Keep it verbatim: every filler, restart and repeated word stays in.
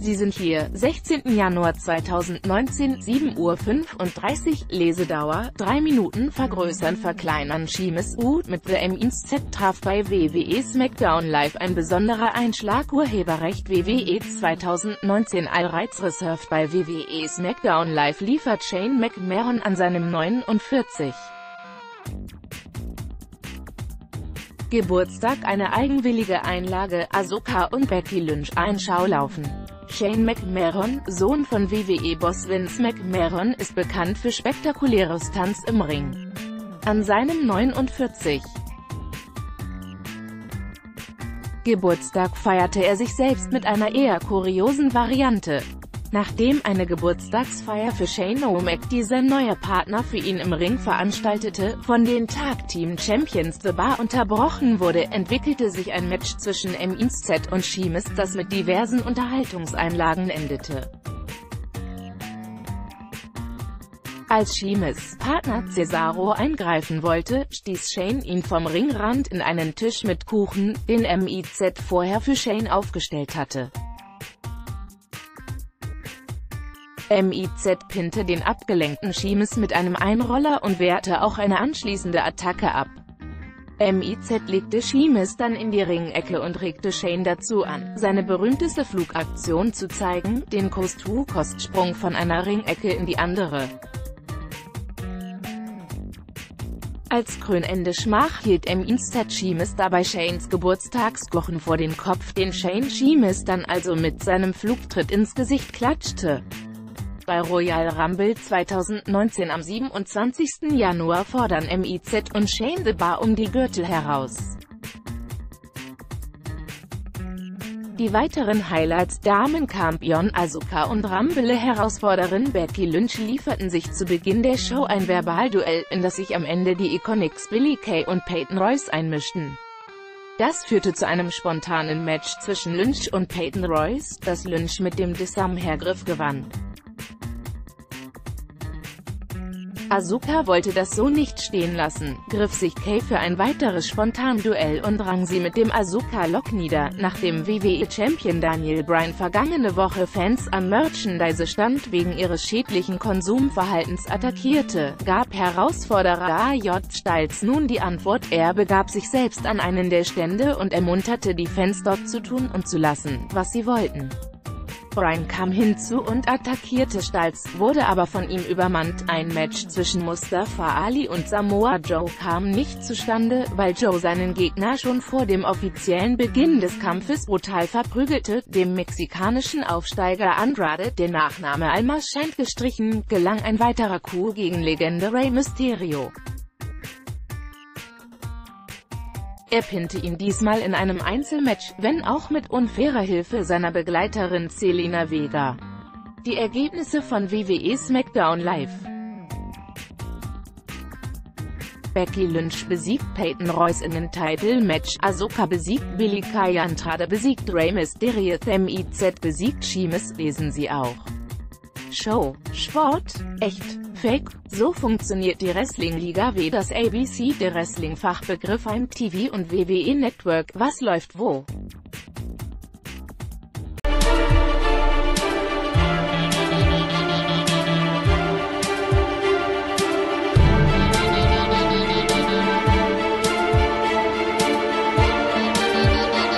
Sie sind hier, sechzehnten Januar zweitausendneunzehn, sieben Uhr fünfunddreißig, Lesedauer, drei Minuten. Vergrößern, verkleinern. Sheamus U mit The M ins Z traf bei W W E SmackDown Live ein besonderer Einschlag. Urheberrecht W W E zweitausendneunzehn. All Rights Reserved. Bei W W E SmackDown Live liefert Shane McMahon an seinem neunundvierzig. Geburtstag eine eigenwillige Einlage. Asuka und Becky Lynch ein Schaulaufen. Shane McMahon, Sohn von W W E-Boss Vince McMahon, ist bekannt für spektakuläre Stunts im Ring. An seinem neunundvierzig. Geburtstag feierte er sich selbst mit einer eher kuriosen Variante. Nachdem eine Geburtstagsfeier für Shane O'Mac, die sein neuer Partner für ihn im Ring veranstaltete, von den Tag Team Champions The Bar unterbrochen wurde, entwickelte sich ein Match zwischen M ins Z und Sheamus, das mit diversen Unterhaltungseinlagen endete. Als Sheamus' Partner Cesaro eingreifen wollte, stieß Shane ihn vom Ringrand in einen Tisch mit Kuchen, den M ins Z vorher für Shane aufgestellt hatte. M ins Z pinnte den abgelenkten Sheamus mit einem Einroller und wehrte auch eine anschließende Attacke ab. M ins Z legte Sheamus dann in die Ringecke und regte Shane dazu an, seine berühmteste Flugaktion zu zeigen, den Coast-to-Coast-Sprung von einer Ringecke in die andere. Als krönende Schmach hielt M ins Z Sheamus dabei Shanes Geburtstagskuchen vor den Kopf, den Shane Sheamus dann also mit seinem Flugtritt ins Gesicht klatschte. Bei Royal Rumble zweitausendneunzehn am siebenundzwanzigsten Januar fordern M ins Z und Shane The Bar um die Gürtel heraus. Die weiteren Highlights: Damenkampion Asuka und Rumble-Herausforderin Becky Lynch lieferten sich zu Beginn der Show ein Verbalduell, in das sich am Ende die Iconics Billie Kay und Peyton Royce einmischten. Das führte zu einem spontanen Match zwischen Lynch und Peyton Royce, das Lynch mit dem Disarm-Hergriff gewann. Asuka wollte das so nicht stehen lassen, griff sich Kay für ein weiteres Spontanduell und rang sie mit dem Asuka-Lock nieder, nachdem W W E-Champion Daniel Bryan vergangene Woche Fans am Merchandise-Stand wegen ihres schädlichen Konsumverhaltens attackierte, gab Herausforderer A J Styles nun die Antwort. Er begab sich selbst an einen der Stände und ermunterte die Fans dort zu tun und zu lassen, was sie wollten. Bryan kam hinzu und attackierte Styles, wurde aber von ihm übermannt. Ein Match zwischen Mustafa Ali und Samoa Joe kam nicht zustande, weil Joe seinen Gegner schon vor dem offiziellen Beginn des Kampfes brutal verprügelte. Dem mexikanischen Aufsteiger Andrade, der Nachname Almas scheint gestrichen, gelang ein weiterer Coup gegen Legende Rey Mysterio. Er pinnte ihn diesmal in einem Einzelmatch, wenn auch mit unfairer Hilfe seiner Begleiterin Zelina Vega. Die Ergebnisse von W W E SmackDown Live: Becky Lynch besiegt Peyton Royce in den Title-Match, Asuka besiegt Billie Kay, Andrade besiegt Rey Mysterio, M ins Z besiegt Sheamus. Lesen Sie auch: Show, Sport, echt, Fake? So funktioniert die Wrestling-Liga wie das A B C der Wrestling-Fachbegriff im T V und W W E Network. Was läuft wo?